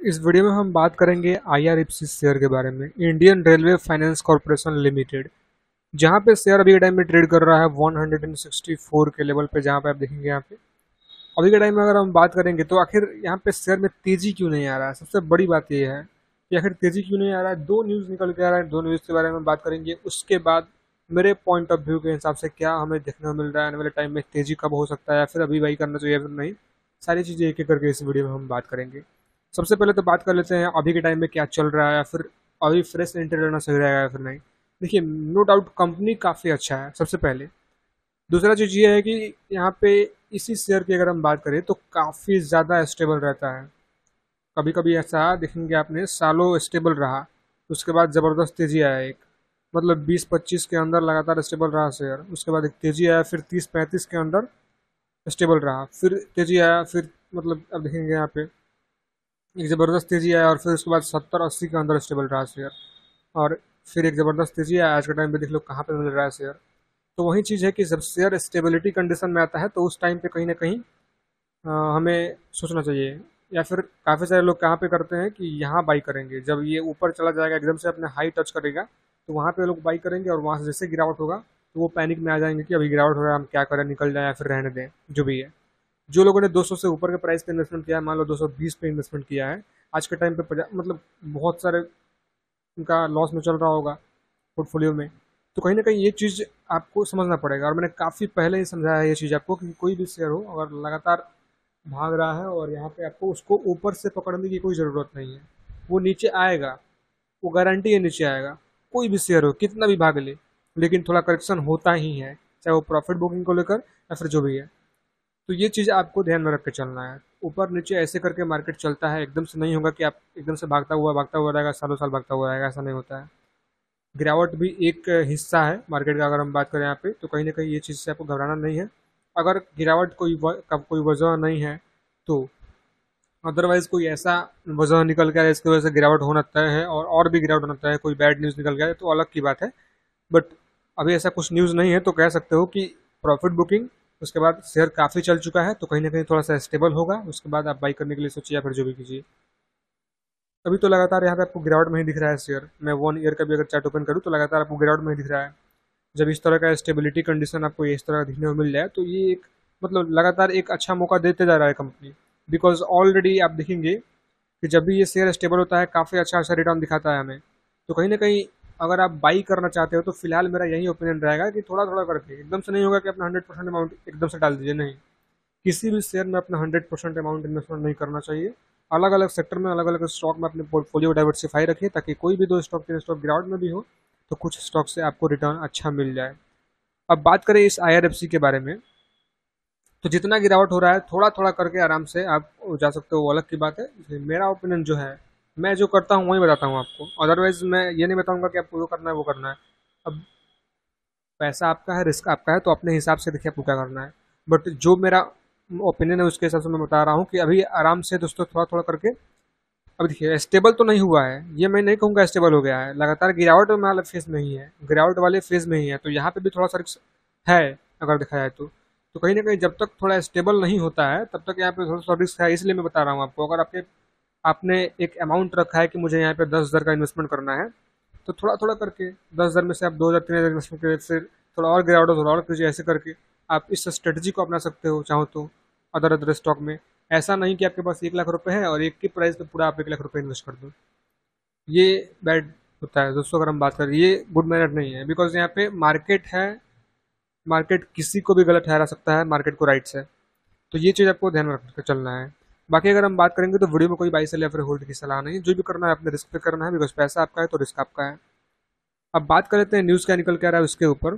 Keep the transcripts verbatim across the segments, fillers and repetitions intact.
इस वीडियो में हम बात करेंगे आईआरएफसी शेयर के बारे में, Indian railway finance corporation limited, जहां पे शेयर अभी के टाइम में ट्रेड कर रहा है एक सौ चौंसठ के लेवल पे, जहां पे आप देखेंगे यहाँ पे अभी के टाइम में अगर हम बात करेंगे तो आखिर यहाँ पे शेयर में तेजी क्यों नहीं आ रहा है। सबसे बड़ी बात यह है कि आखिर तेजी क्यों नहीं आ रहा है। दो न्यूज़ निकल के आ रहा है, दो न्यूज़ के बारे में बात करेंगे। उसके बाद मेरे पॉइंट ऑफ व्यू के हिसाब से क्या हमें देखने को मिल रहा है, आने वाले टाइम में तेजी कब हो सकता है, या फिर अभी बाई करना चाहिए या फिर नहीं। सारी चीज़ें एक एक करके इस वीडियो में हम बात करेंगे। सबसे पहले तो बात कर लेते हैं अभी के टाइम में क्या चल रहा है, या फिर अभी फ्रेश एंट्री लेना सही रहेगा या फिर नहीं। देखिए, नो डाउट कंपनी काफ़ी अच्छा है सबसे पहले। दूसरा चीज़ ये है कि यहाँ पे इसी शेयर की अगर हम बात करें तो काफ़ी ज़्यादा स्टेबल रहता है। कभी कभी ऐसा देखेंगे आपने सालों स्टेबल रहा, उसके बाद ज़बरदस्त तेज़ी आया एक, मतलब बीस पच्चीस के अंदर लगातार स्टेबल रहा शेयर। उसके बाद एक तेज़ी आया, फिर तीस पैंतीस के अंदर स्टेबल रहा, फिर तेज़ी आया, फिर मतलब अब देखेंगे यहाँ पे एक ज़बरदस्त तेज़ी आया, और फिर उसके बाद सत्तर अस्सी के अंदर स्टेबल रहा शेयर, और फिर एक ज़बरदस्त तेज़ी आया। आज के टाइम पे देख लो कहाँ पे मिल रहा है शेयर। तो वही चीज़ है कि जब शेयर स्टेबिलिटी कंडीशन में आता है तो उस टाइम पे कहीं ना कहीं अ, हमें सोचना चाहिए, या फिर काफ़ी सारे लोग कहाँ पे करते हैं कि यहाँ बाई करेंगे। जब ये ऊपर चला जाएगा, एकदम से अपने हाई टच करेगा, तो वहाँ पे लोग बाई करेंगे, और वहाँ से जैसे गिरावट होगा तो वो पैनिक में आ जाएंगे कि अभी गिरावट हो रहा है, हम क्या करें, निकल जाए या फिर रहने दें, जो भी है। जो लोगों ने दो सौ से ऊपर के प्राइस पे इन्वेस्टमेंट किया है, मान लो दो सौ बीस पे इन्वेस्टमेंट किया है, आज के टाइम पे मतलब बहुत सारे उनका लॉस में चल रहा होगा पोर्टफोलियो में। तो कहीं ना कहीं ये चीज़ आपको समझना पड़ेगा, और मैंने काफ़ी पहले ही समझाया है ये चीज़ आपको कि कोई भी शेयर हो अगर लगातार भाग रहा है, और यहाँ पे आपको उसको ऊपर से पकड़ने की कोई ज़रूरत नहीं है। वो नीचे आएगा, वो गारंटी है नीचे आएगा। कोई भी शेयर हो कितना भी भाग ले, लेकिन थोड़ा करेक्शन होता ही है, चाहे वो प्रॉफिट बुकिंग को लेकर या फिर जो भी है। तो ये चीज़ आपको ध्यान में रख के चलना है। ऊपर नीचे ऐसे करके मार्केट चलता है, एकदम से नहीं होगा कि आप एकदम से भागता हुआ भागता हुआ रहेगा, सालों साल भागता हुआ रहेगा, ऐसा नहीं होता है। गिरावट भी एक हिस्सा है मार्केट का। अगर हम बात करें यहाँ पे तो कहीं ना कहीं ये चीज़ से आपको घबराना नहीं है। अगर गिरावट कोई व, का कोई वजह नहीं है तो अदरवाइज कोई ऐसा वजह निकल गया जिसकी वजह से गिरावट होना तय है, और और भी गिरावट होना तय है, कोई बैड न्यूज़ निकल गया है तो अलग की बात है। बट अभी ऐसा कुछ न्यूज़ नहीं है, तो कह सकते हो कि प्रॉफिट बुकिंग, उसके बाद शेयर काफ़ी चल चुका है, तो कहीं ना कहीं थोड़ा सा स्टेबल होगा। उसके बाद आप बाई करने के लिए सोचिए, या फिर जो भी कीजिए। अभी तो लगातार यहाँ पे आपको गिरावट में ही दिख रहा है शेयर। मैं वन ईयर का भी अगर चार्ट ओपन करूँ तो लगातार आपको गिरावट में ही दिख रहा है। जब इस तरह का स्टेबिलिटी कंडीशन आपको इस तरह दिखने को मिल जाए तो ये एक मतलब लगातार एक अच्छा मौका देते जा रहा है कंपनी। बिकॉज ऑलरेडी आप देखेंगे कि जब भी ये शेयर स्टेबल होता है काफ़ी अच्छा अच्छा रिटर्न दिखाता है हमें। तो कहीं ना कहीं अगर आप बाई करना चाहते हो तो फिलहाल मेरा यही ओपिनियन रहेगा कि थोड़ा थोड़ा करके, एकदम से नहीं होगा कि अपना हंड्रेड परसेंट अमाउंट एकदम से डाल दीजिए, नहीं। किसी भी शेयर में अपना हंड्रेड परसेंट अमाउंट इन्वेस्टमेंट नहीं करना चाहिए। अलग अलग सेक्टर में, अलग अलग स्टॉक में अपने पोर्टफोलियो डाइवर्सिफाई रखिए, ताकि कोई भी दो स्टॉक तीन स्टॉक गिरावट में भी हो तो कुछ स्टॉक से आपको रिटर्न अच्छा मिल जाए। अब बात करें इस आईआरएफसी के बारे में, तो जितना गिरावट हो रहा है थोड़ा थोड़ा करके आराम से आप जा सकते हो, वो अलग की बात है। इसलिए मेरा ओपिनियन जो है, मैं जो करता हूँ वही बताता हूँ आपको। अदरवाइज मैं ये नहीं बताऊंगा कि आपको जो करना है वो करना है। अब पैसा आपका है, रिस्क आपका है, तो अपने हिसाब से देखिए आपको क्या करना है। बट जो मेरा ओपिनियन है उसके हिसाब से मैं बता रहा हूँ कि अभी आराम से दोस्तों थोड़ा थोड़ा करके। अब देखिए, स्टेबल तो नहीं हुआ है, ये मैं नहीं कहूँगा स्टेबल हो गया है, लगातार गिरावट वाले फेज में ही है, गिरावट वाले फेज में ही है। तो यहाँ पे भी थोड़ा सा रिस्क है अगर देखा जाए तो। तो कहीं ना कहीं जब तक थोड़ा स्टेबल नहीं होता है तब तक यहाँ पे थोड़ा सा रिस्क है। इसलिए मैं बता रहा हूँ आपको, अगर आपके आपने एक अमाउंट रखा है कि मुझे यहाँ पे दस हज़ार का इन्वेस्टमेंट करना है, तो थोड़ा थोड़ा करके दस हज़ार में से आप दो हज़ार तीन हज़ार इन्वेस्टमेंट करें, फिर थोड़ा और गिरावट हो, थोड़ा और कीजिए। ऐसे करके आप इस स्ट्रेटजी को अपना सकते हो चाहो तो अदर अदर स्टॉक में। ऐसा नहीं कि आपके पास एक लाख रुपए है और एक की प्राइस पे पूरा आप एक लाख रुपए इन्वेस्ट कर दो, ये बैड होता है दोस्तों। अगर हम बात करें, ये गुड मैनर नहीं है। बिकॉज यहाँ पे मार्केट है, मार्केट किसी को भी गलत ठहरा सकता है, मार्केट को राइट से। तो ये चीज़ आपको ध्यान में रख के चलना है। बाकी अगर हम बात करेंगे तो वीडियो में कोई बाई सेल या फिर होल्ड की सलाह नहीं है। जो भी करना है अपने रिस्क पे करना है, बिकॉज पैसा आपका है तो रिस्क आपका है। अब बात कर लेते हैं न्यूज़ क्या निकल के आ रहा है उसके ऊपर।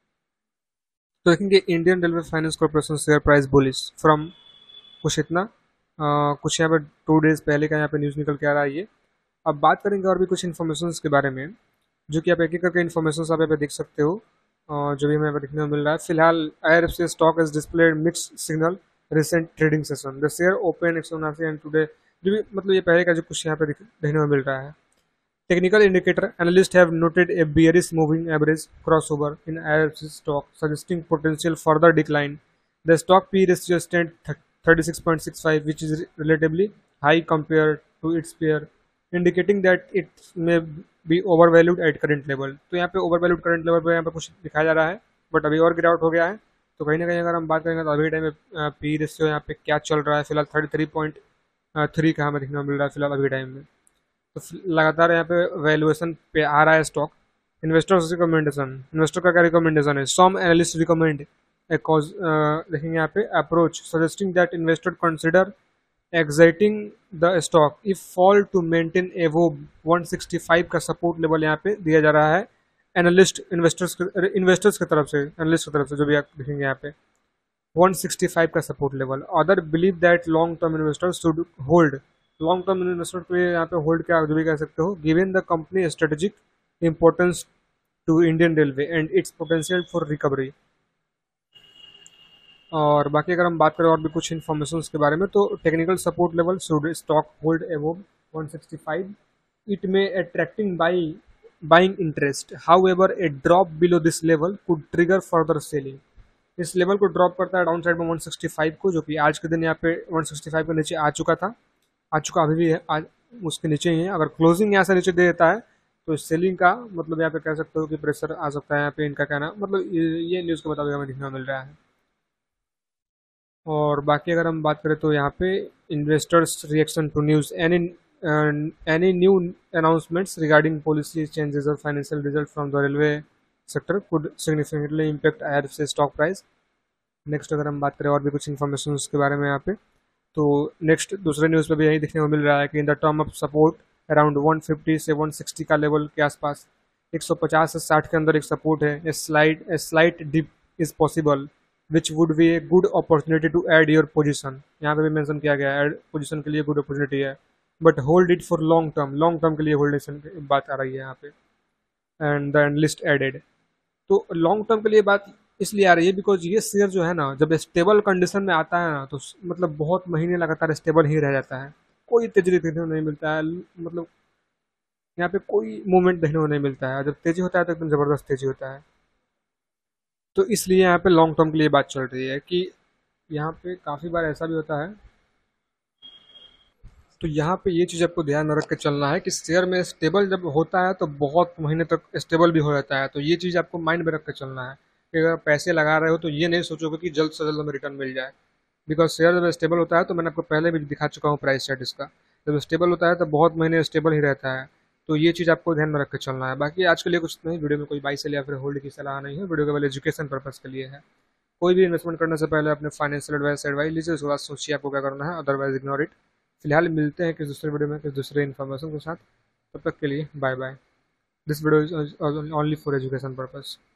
तो देखेंगे Indian railway finance corporation share price bullish from कुछ इतना अ, कुछ यहाँ पे टू डेज पहले का यहाँ पे न्यूज़ निकल के आ रहा है ये। अब बात करेंगे और भी कुछ इन्फॉर्मेशन के बारे में, जो कि आप एक एक करके इन्फॉर्मेशन आप यहाँ पे देख सकते हो। अ, जो भी हमें यहाँ पे देखने को मिल रहा है फिलहाल, IRFC stock is displayed mixed signal recent trading session, the share open एक सौ उनासी एंड टुडे। जो भी मतलब ये पहले का जो कुछ यहाँ पे दिख- देखने को मिल रहा है। Technical indicator analysts have noted a bearish moving average crossover in I R F C stock, suggesting potential further decline. The stock P ratio stands thirty-six point six five, which is relatively high compared to its peer, indicating that it may be overvalued at current level. तो यहाँ पे overvalued current level पे यहाँ पे कुछ दिखाया जा रहा है, बट अभी और गिरावट हो गया है। तो कहीं ना कहीं अगर हम बात करेंगे तो अभी टाइम में पी रेशियो यहाँ पे क्या चल रहा है फिलहाल थर्टी थ्री पॉइंट थ्री का हमें देखने को मिल रहा है फिलहाल अभी टाइम में। तो लगातार यहाँ पे वैल्यूएशन पे आ रहा है स्टॉक। इन्वेस्टर्स रिकमेंडेशन, इन्वेस्टर का क्या रिकमेंडेशन है? Some analyst recommend a cause, देखेंगे यहाँ पे approach suggesting that investor consider exiting the stock if fall to maintain above one sixty five का सपोर्ट लेवल यहाँ पे दिया जा रहा है एनालिस्ट इन्वेस्टर्स इन्वेस्टर्स की तरफ से, एनालिस्ट की तरफ से जो भी आप देखेंगे यहाँ पे वन सिक्सटी फाइव का support level. Other believe that long term investors should hold, long term investor को यहाँ पे होल्ड क्या जो भी कह सकते हो, given the company strategic importance to Indian railway and its potential for recovery. और बाकी अगर हम बात करें और भी कुछ इन्फॉर्मेशन के बारे में, तो technical support level should stock hold above one sixty five, it may attracting buy buying interest, however a drop below this level could trigger further selling. इस लेवल को ड्रॉप करता है डाउन साइड में one sixty five को, जो कि आज के दिन यहाँ पे वन सिक्सटी फाइव के नीचे आ चुका था, आ चुका अभी भी है, आज उसके नीचे ही है। अगर क्लोजिंग यहाँ से नीचे दे देता है तो सेलिंग का मतलब यहाँ पे कह सकते हो कि प्रेशर आ सकता है यहाँ पे, इनका कहना मतलब ये न्यूज़ के मुताबिक हमें दिखने मिल रहा है। और बाकी अगर हम बात करें तो यहाँ पे investors reaction to news, any any new announcements regarding policy changes और financial result from the railway sector could significantly impact आयर से स्टॉक प्राइस। नेक्स्ट अगर हम बात करें और भी कुछ इन्फॉर्मेशन उसके बारे में यहाँ पे, तो नेक्स्ट दूसरे न्यूज़ पे भी यही देखने को मिल रहा है कि in the term of support around one fifty से वन सिक्सटी का लेवल के आसपास, एक सौ पचास से साठ के अंदर एक सपोर्ट है। A slide a slight dip is possible which would be a good opportunity to add your position, यहाँ पे भी मेंशन किया गया है पोजीशन के लिए गुड अपॉर्चुनिटी है, but hold it for long term, long term के लिए होल्डेशन की बात आ रही है यहाँ पे। एंड द एनालिस्ट एडेड, तो लॉन्ग टर्म के लिए बात इसलिए आ रही है बिकॉज ये शेयर जो है ना जब स्टेबल कंडीशन में आता है ना तो मतलब बहुत महीने लगातार स्टेबल ही रह जाता है, कोई तेजी देखने को नहीं मिलता है, मतलब यहाँ पे कोई मूवमेंट देखने को नहीं मिलता है। जब तेजी होता है तो एकदम ज़बरदस्त तेजी होता है। तो इसलिए यहाँ पे लॉन्ग टर्म के लिए बात चल रही है कि यहाँ पे काफ़ी बार ऐसा भी होता है, तो यहाँ पे ये चीज़ आपको ध्यान में रख के चलना है कि शेयर में स्टेबल जब होता है तो बहुत महीने तक स्टेबल भी हो जाता है। तो ये चीज़ आपको माइंड में रख के चलना है कि अगर पैसे लगा रहे हो तो ये नहीं सोचोगे कि जल्द से जल्द हमें रिटर्न मिल जाए, बिकॉज शेयर जब स्टेबल होता है तो मैंने आपको पहले भी दिखा चुका हूँ प्राइस चार्ट इसका, जब स्टेबल होता है तो बहुत महीने स्टेबल ही रहता है। तो ये चीज़ आपको ध्यान में रख के चलना है। बाकी आज के लिए कुछ नहीं, वीडियो में कोई बाई सेल या फिर होल्ड की सलाह नहीं है, वीडियो केवल एजुकेशन पर्पज़ के लिए है। कोई भी इन्वेस्टमेंट करने से पहले अपने फाइनेंशियल एडवाइस एडवाइस लीजिए, उसके बाद सोचिए आपको क्या करना है, अदरवाइज इग्नोर इट। फिलहाल मिलते हैं किस दूसरे वीडियो में किस दूसरे इन्फॉर्मेशन के साथ, तब तक के लिए bye bye. This video is only for education purpose.